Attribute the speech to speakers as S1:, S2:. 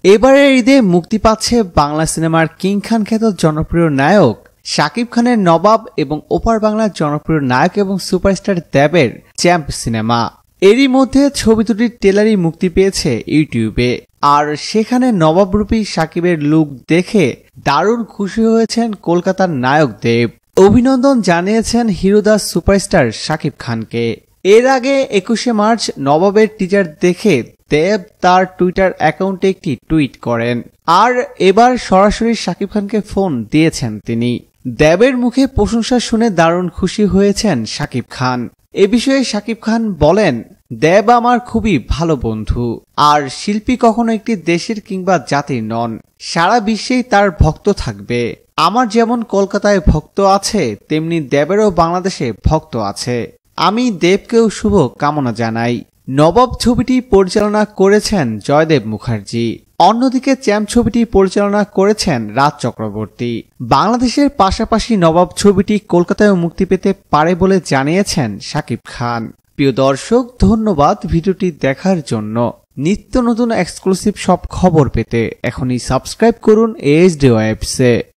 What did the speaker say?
S1: এবারের ঈদে মুক্তি পাচ্ছে বাংলা সিনেমার কিং খান খ্যাত জনপ্রিয় নায়ক শাকিব খানের নবাব এবং ওপার বাংলার জনপ্রিয় নায়ক এবং সুপারস্টার দেবের চ্যাম্প সিনেমা। এরই মধ্যে ছবি দুটির ট্রেলারই মুক্তি পেয়েছে ইউটিউবে। আর সেখানে নবাবরূপী শাকিবের লুক দেখে দারুণ খুশি হয়েছেন কলকাতার নায়ক দেব। অভিনন্দন জানিয়েছেন হিরোদাস সুপারস্টার শাকিব খানকে। এর আগে 21শে মার্চ নবাবের টিজার দেখে দেব তার টুইটার অ্যাকাউন্টে একটি টুইট করেন। আর এবার সরাসরি শাকিব খানকে ফোন দিয়েছেন তিনি। দেবের মুখে প্রশংসা শুনে দারুণ খুশি হয়েছেন শাকিব খান। এ বিষয়ে শাকিব খান বলেন, দেব আমার খুবই ভালো বন্ধু। আর শিল্পী কখনো একটি দেশের কিংবা জাতির নন, সারা বিশ্বেই তার ভক্ত থাকবে। আমার যেমন কলকাতায় ভক্ত আছে, তেমনি দেবেরও বাংলাদেশে ভক্ত আছে। আমি দেবকেও শুভ কামনা জানাই। নবাব ছবিটি পরিচালনা করেছেন জয়দেব মুখার্জি। অন্যদিকে চ্যাম্প ছবিটি পরিচালনা করেছেন রাজ চক্রবর্তী। বাংলাদেশের পাশাপাশি নবাব ছবিটি কলকাতায়ও মুক্তি পেতে পারে বলে জানিয়েছেন শাকিব খান। প্রিয় দর্শক, ধন্যবাদ ভিডিওটি দেখার জন্য। নিত্য নতুন এক্সক্লুসিভ সব খবর পেতে এখনই সাবস্ক্রাইব করুন AHD ওয়েবসে।